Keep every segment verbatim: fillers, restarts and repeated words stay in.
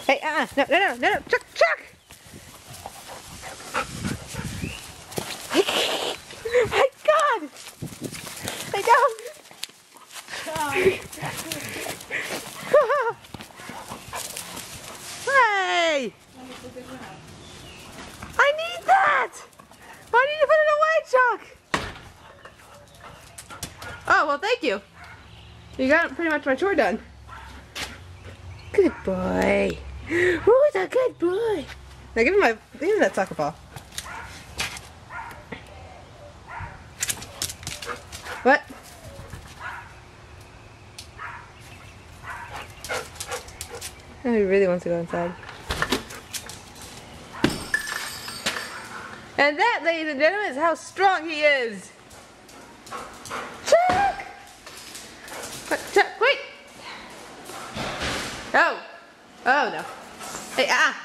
Hey, uh, no, no, no, no, no, Chuck, Chuck! My God! I don't. Hey! I need that! Why did you put it away, Chuck? Oh, well, thank you. You got pretty much my chore done. Good boy. Who's a good boy? Now give him my, give him that soccer ball. What? Oh, he really wants to go inside. And that, ladies and gentlemen, is how strong he is. Chuck! What, Chuck, wait! Oh! Oh no. Hey, ah!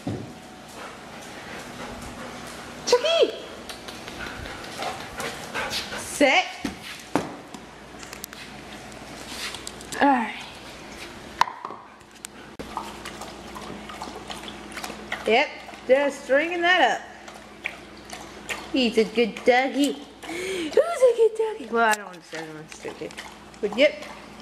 Chucky! Sit. Alright. Yep, just stringing that up. He's a good doggy. Who's a good doggy? Well, I don't understand him. I'm stupid. But yep,